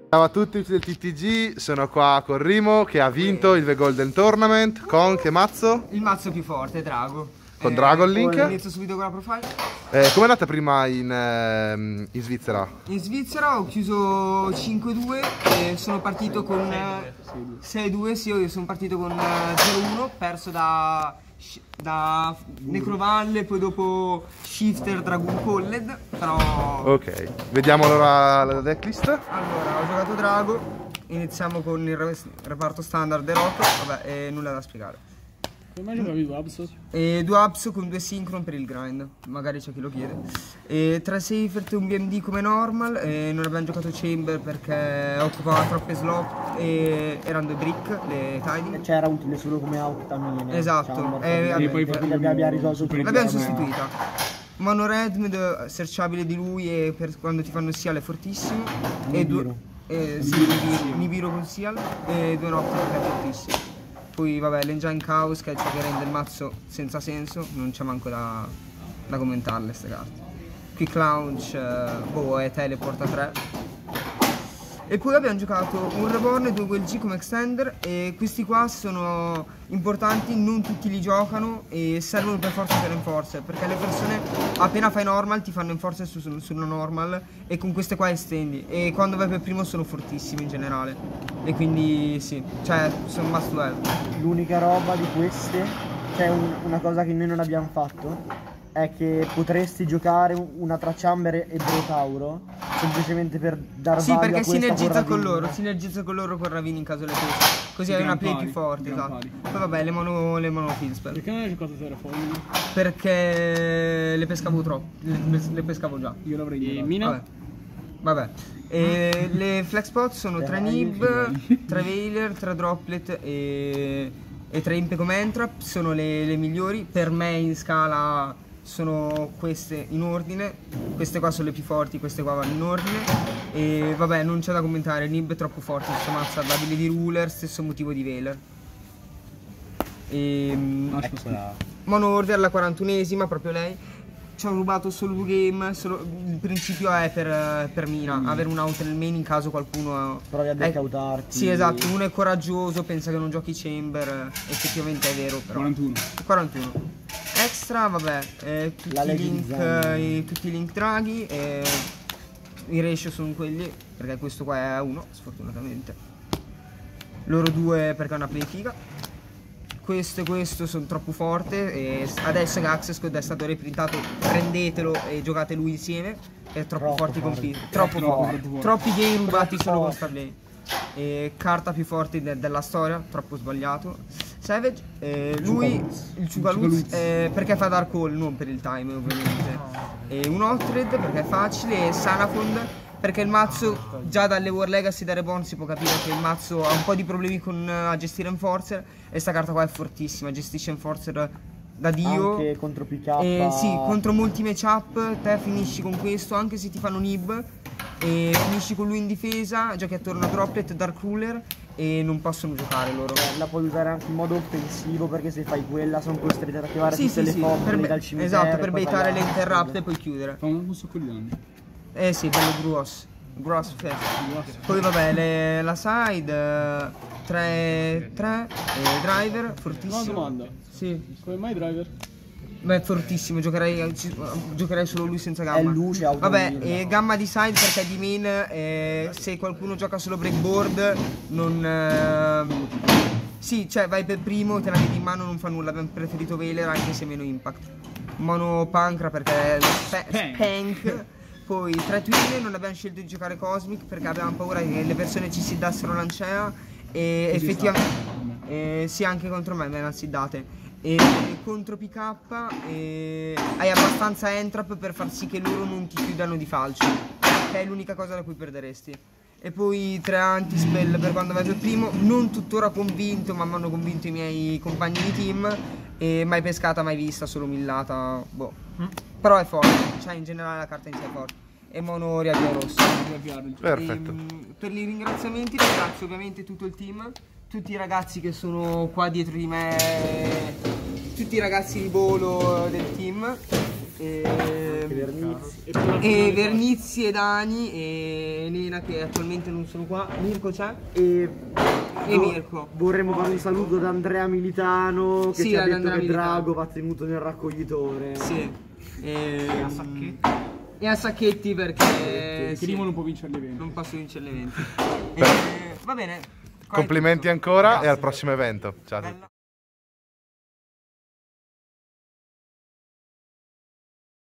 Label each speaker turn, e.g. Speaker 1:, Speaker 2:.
Speaker 1: Ciao a tutti del TTG, sono qua con Rimo che ha vinto il The Golden Tournament con che mazzo?
Speaker 2: Il mazzo più forte, Drago.
Speaker 1: Con Dragon Link.
Speaker 2: Inizio subito con la profile.
Speaker 1: Come è andata prima in Svizzera?
Speaker 2: In Svizzera ho chiuso 5-2 e sono partito con 6-2, sì, io sono partito con 0-1, perso da Necrovalle, poi dopo Shifter, Dragoon Colled, però...
Speaker 1: Ok, vediamo allora la decklist.
Speaker 2: Allora, ho giocato Drago, iniziamo con il reparto standard e rock, vabbè, nulla da spiegare.
Speaker 3: Come giocavi 2 Abs?
Speaker 2: 2 Abs con 2 Synchron per il grind, magari c'è chi lo chiede. 3 Seifert e un BMD come normal, non abbiamo giocato Chamber perché occupava troppe slot e erano 2 brick, le Tidy.
Speaker 4: C'era utile solo come out.
Speaker 2: Esatto,
Speaker 4: e poi abbiamo risolto il
Speaker 2: l'abbiamo sostituita. Mono Redmed, searchabile di lui e per quando ti fanno Seal è fortissimo.
Speaker 4: Nibiru.
Speaker 2: Nibiru con Seal e 2 Nocturne che è fortissimo. Poi vabbè, l'Engine Chaos che è ciò che rende il mazzo senza senso, non c'è manco da commentarle queste carte. Quick Launch, e Teleport a 3. E poi abbiamo giocato un Reborn e 2 WLG come extender e questi qua sono importanti, non tutti li giocano e servono per forza per enforcer, perché le persone appena fai normal ti fanno enforcer sulla normal e con queste qua estendi e quando vai per primo sono fortissimi in generale e quindi sì, cioè sono must have.
Speaker 4: L'unica roba di queste, cioè una cosa che noi non abbiamo fatto, è che potresti giocare una Trachamber e Brotauro semplicemente per dar value a questa.
Speaker 2: Sì, perché sinergizza con loro con Ravine in caso le pesca. Così hai una play più forte, esatto. Poi vabbè, le mono Fieldsper.
Speaker 3: Perché non hai giocato Terraform?
Speaker 2: Perché le pescavo troppo, le pescavo già.
Speaker 3: Io l'avrei giocato. Mina?
Speaker 2: Vabbè. Le flex pot sono 3 Nib, 3 Veiler, 3 Droplet e 3 Impegom Entrap, sono le migliori. Per me in scala sono queste in ordine, queste qua sono le più forti, queste qua vanno in ordine e vabbè non c'è da commentare, Nib è troppo forte, stesso mazza, dabile di Ruler, stesso motivo di Veiler. Mono Order alla 41esima, proprio lei. Ci ho rubato solo 2 game, il principio è per Mina, avere un out nel main in caso qualcuno...
Speaker 4: Provi a deccautarti.
Speaker 2: Sì, esatto, uno è coraggioso, pensa che non giochi Chamber, effettivamente è vero però. 41. Extra, vabbè, tutti i link draghi, i ratio sono quelli, perché questo qua è 1, sfortunatamente. Loro 2 perché è una play figa. Questo e questo sono troppo forte e adesso che Access Code è stato reprintato prendetelo e giocate lui insieme, è troppo forte con troppo forte. Troppi game rubati solo con Starlane. Carta più forte della storia, troppo sbagliato. Savage, lui il Chugaluz perché fa Dark Hole, non per il time ovviamente. Un Hotred perché è facile e Sanafond perché il mazzo già dalle War Legacy da Reborn si può capire che il mazzo ha un po' di problemi a gestire Enforcer e sta carta qua è fortissima, gestisce Enforcer da dio.
Speaker 4: Anche contro PK.
Speaker 2: Sì, contro molti matchup te finisci con questo anche se ti fanno nib e finisci con lui in difesa, giochi attorno a Droplet, Dark Ruler e non possono giocare loro.
Speaker 4: La puoi usare anche in modo offensivo perché se fai quella sono costretti ad attivare tutte le forze dal cimitero.
Speaker 2: Esatto, per baitare le interrupt e poi chiudere.
Speaker 3: Fa un sacco di danni.
Speaker 2: Sì, bello gross fest. Poi vabbè, la side 3 driver, fortissimo.
Speaker 3: Una domanda.
Speaker 2: Sì.
Speaker 3: Come mai driver?
Speaker 2: Beh, è fortissimo, giocherei solo lui senza gamma.
Speaker 4: È luce,
Speaker 2: vabbè, e gamma di side perché di main se qualcuno gioca solo breakboard non... sì, cioè vai per primo, te la vedi in mano, non fa nulla, abbiamo preferito Veiler anche se meno impact. Mono Pancra perché è spank. Poi 3 Twin, non abbiamo scelto di giocare Cosmic perché avevamo paura che le persone ci siddassero Lancea e effettivamente sì, anche contro me ne siddate. E contro PK hai abbastanza entrap per far sì che loro non ti chiudano di falci, che è l'unica cosa da cui perderesti. E poi 3 anti-spell per quando vai per primo, non tuttora convinto ma mi hanno convinto i miei compagni di team e mai pescata, mai vista, solo millata, boh. Però è forte, cioè in generale la carta in sé è forte. E mono Riavia rosso.
Speaker 1: Perfetto.
Speaker 2: Per i ringraziamenti ringrazio ovviamente tutto il team, tutti i ragazzi che sono qua dietro di me, tutti i ragazzi di volo del team e Vernizzi e Dani e Elena che attualmente non sono qua, Mirko c'è e Mirko.
Speaker 4: Vorremmo fare un saluto ad Andrea Militano che
Speaker 2: Sì,
Speaker 4: ci ha
Speaker 2: ad
Speaker 4: detto
Speaker 2: Andrea
Speaker 4: che
Speaker 2: Militano.
Speaker 4: Drago va tenuto nel raccoglitore.
Speaker 2: Sì. E a Sacchetti. E a Sacchetti perché
Speaker 3: Che Rimo non può vincere l'evento.
Speaker 2: non posso vincere l'evento. Va bene.
Speaker 1: Complimenti ancora e al prossimo evento. Ciao a tutti.